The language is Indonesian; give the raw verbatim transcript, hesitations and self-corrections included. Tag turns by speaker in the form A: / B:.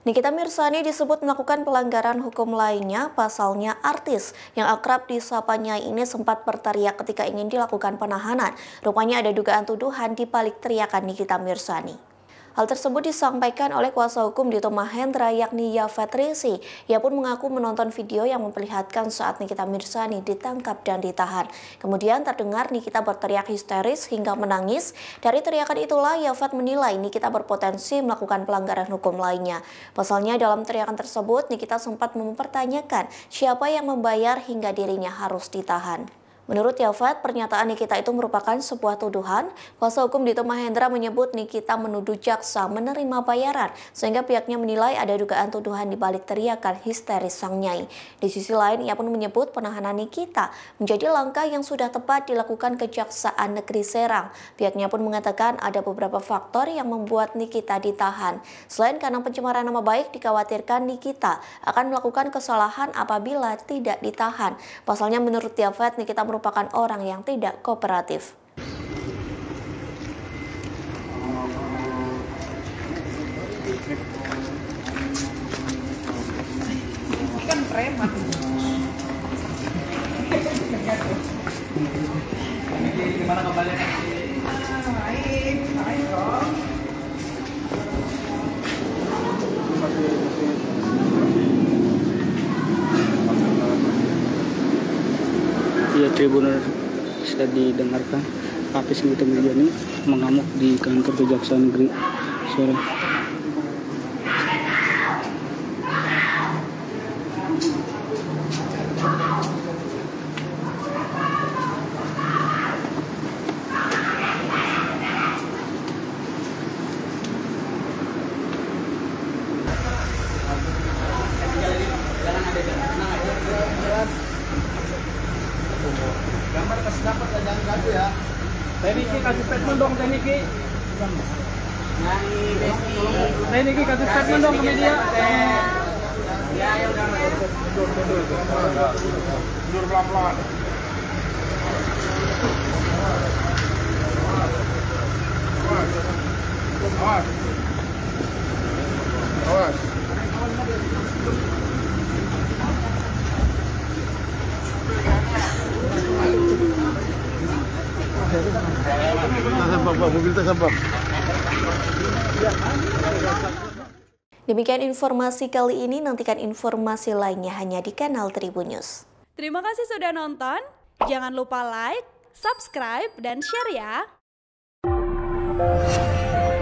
A: Nikita Mirzani disebut melakukan pelanggaran hukum lainnya, pasalnya artis yang akrab disapa Nyai ini sempat berteriak ketika ingin dilakukan penahanan. Rupanya ada dugaan tuduhan di balik teriakan Nikita Mirzani. Hal tersebut disampaikan oleh kuasa hukum Dito Mahendra yakni Yafet Rizky. Ia pun mengaku menonton video yang memperlihatkan saat Nikita Mirzani ditangkap dan ditahan. Kemudian terdengar Nikita berteriak histeris hingga menangis. Dari teriakan itulah Yafet menilai Nikita berpotensi melakukan pelanggaran hukum lainnya. Pasalnya dalam teriakan tersebut Nikita sempat mempertanyakan siapa yang membayar hingga dirinya harus ditahan. Menurut Yafet, pernyataan Nikita itu merupakan sebuah tuduhan. Kuasa hukum Dito Mahendra menyebut Nikita menuduh jaksa menerima bayaran, sehingga pihaknya menilai ada dugaan tuduhan di balik teriakan histeris sang Nyai. Di sisi lain, ia pun menyebut penahanan Nikita menjadi langkah yang sudah tepat dilakukan Kejaksaan Negeri Serang. Pihaknya pun mengatakan ada beberapa faktor yang membuat Nikita ditahan. Selain karena pencemaran nama baik, dikhawatirkan Nikita akan melakukan kesalahan apabila tidak ditahan. Pasalnya menurut Yafet, Nikita merupakan orang yang tidak kooperatif.
B: Ini kan preman. Gimana kabarnya? Baik, baik dong.
C: Ya, Tribunal sudah didengarkan. Hafiz Nikita Mirzani mengamuk di kantor Kejaksaan Negeri Serang.
B: Gambar kasih dapat ya, jangan gaduh ya. Teniki kasih statement dong, Teniki. Nyai Besti. Teniki kasih statement dong ke media. Ya, ya udah. Mundur, mundur. Mundur pelan-pelan. Awas. Awas.
A: Demikian informasi kali ini, nantikan informasi lainnya hanya di kanal Tribun News.
D: Terima kasih sudah nonton, jangan lupa like, subscribe, dan share ya!